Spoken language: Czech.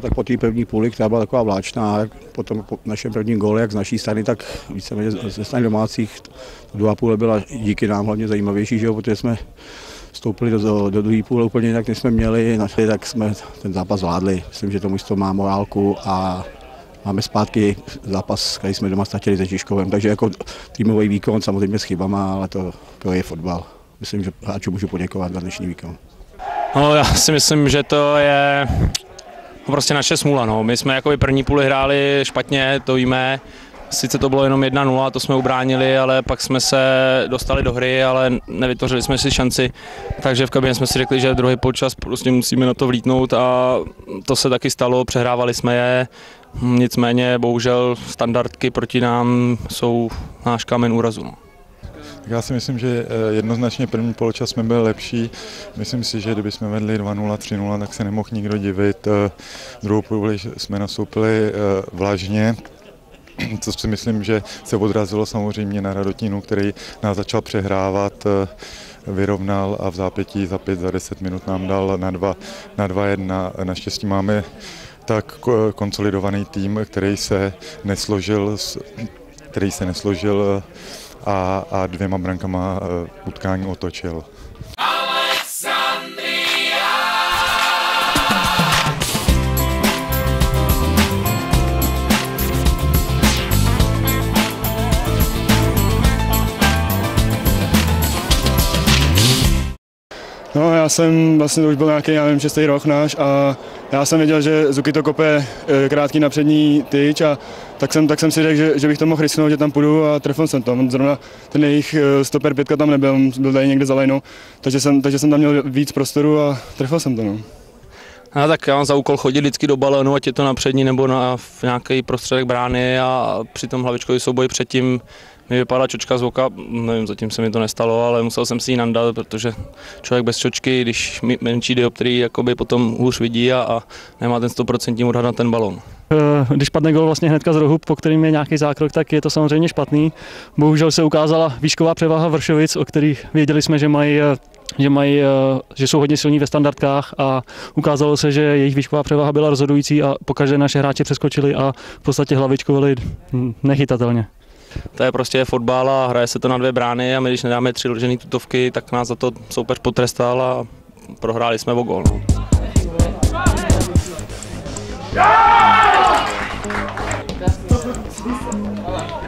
Tak po té první půli, která byla taková vláčná, potom po našem prvním góle, jak z naší strany, tak víceméně ze strany domácích, druhá půle byla díky nám hlavně zajímavější, že jo, protože jsme vstoupili do druhé půle úplně jinak, než jsme měli, tak jsme ten zápas zvládli. Myslím, že to mužstvo má morálku a máme zpátky zápas, který jsme doma ztratili se Žižkovem, takže jako týmový výkon samozřejmě s chybama, ale to je fotbal. Myslím, že hráčům můžu poděkovat za dnešní výkon. No, já si myslím, že to je prostě naše smůla. No. My jsme jako první půli hráli špatně, to víme. Sice to bylo jenom 1-0, to jsme ubránili, ale pak jsme se dostali do hry, ale nevytvořili jsme si šanci. Takže v kabině jsme si řekli, že druhý poločas prostě musíme na to vlítnout a to se taky stalo, přehrávali jsme je. Nicméně bohužel standardky proti nám jsou náš kámen úrazu. No. Já si myslím, že jednoznačně první poločas jsme byli lepší. Myslím si, že kdyby jsme vedli 2-0, 3-0, tak se nemohl nikdo divit. Druhou půli jsme nastoupili vlažně, co si myslím, že se odrazilo samozřejmě na Radotínu, který nás začal přehrávat, vyrovnal a v zápětí za 5, za 10 minut nám dal na 2-1. Naštěstí máme tak konsolidovaný tým, který se nesložil a 2 brankama utkání otočil. No, já jsem vlastně, to už byl nějaký, já nevím, 6. rok náš a já jsem věděl, že Zuky to kope krátký na přední tyč a tak jsem si řekl, že bych to mohl risknout, že tam půjdu a trefil jsem to. Zrovna ten jejich stoper 5 tam nebyl, byl tady někde za lajnou, takže jsem tam měl víc prostoru a trefil jsem to. No. No, tak já mám za úkol chodit vždycky do balónu, ať je to na přední nebo v nějaký prostředek brány a při tom hlavičkový souboji předtím mi vypadala čočka z oka, nevím, zatím se mi to nestalo, ale musel jsem si ji nandat, protože člověk bez čočky, když menší dioptrii, jakoby potom hůř vidí a nemá ten 100% odhad na ten balón. Když padne gol vlastně hnedka z rohu, po kterým je nějaký zákrok, tak je to samozřejmě špatný. Bohužel se ukázala výšková převaha Vršovic, o kterých věděli jsme, že jsou hodně silní ve standardkách a ukázalo se, že jejich výšková převaha byla rozhodující a pokaždé naše hráče přeskočili a v podstatě hlavičkovali nechytatelně. To je prostě fotbal a hraje se to na 2 brány a my když nedáme 3 ložené tutovky, tak nás za to soupeř potrestal a prohráli jsme o gól. No.